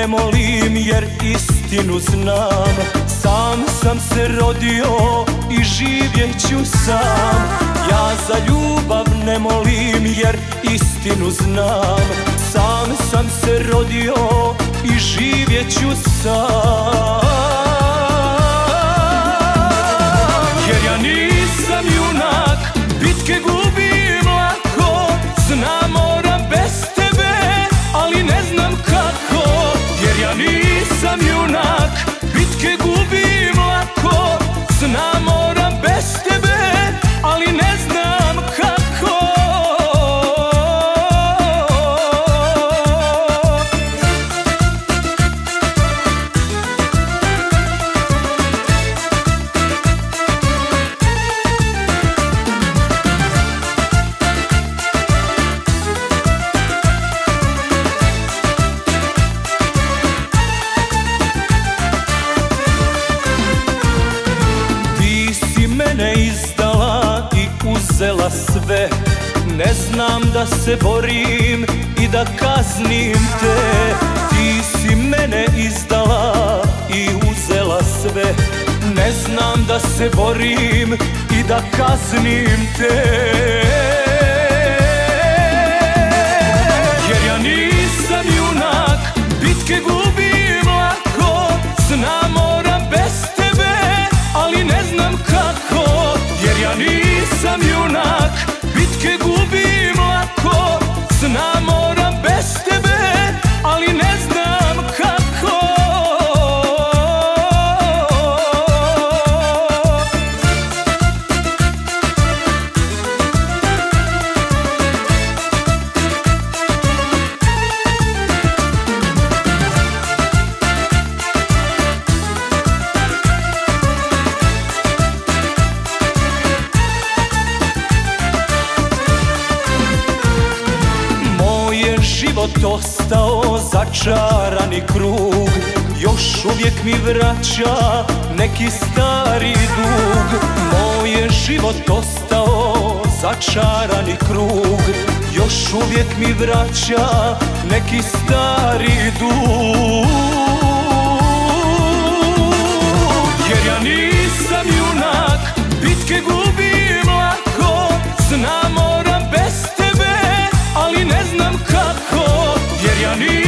ne molim jer istinu znam. Sam sam se rodio i živjet ću sam. Ja za ljubav ne molim jer istinu znam. Sam sam se rodio i živjet ću sam. Jer ja nisam junak, bitke gubim lako. Znam moram bez tebe, ali ne znam kako. Jer ja nisam junak, bitke gubim lako. Znam moram bez tebe, ali ne znam kako. Mene izdala i uzela sve. Ne znam da se borim i da kaznim te. Ti si mene izdala i uzela sve. Ne znam da se borim i da kaznim te. Jer ja nisam junak, bitke gubim lako. Znam moram bez tebe, ali ne znam kako. Jer ja nisam junak, bitke gubim lako. Znam moram bez tebe, ali ne znam kako. Život ostao začarani krug. Još uvijek mi vraća neki stari dug. Moj je život ostao začarani krug. Još uvijek mi vraća neki stari dug. Jer ja nisam junak, bitke gubim lako. Znam moram bez tebe, ali ne znam kako. Jer ja nisam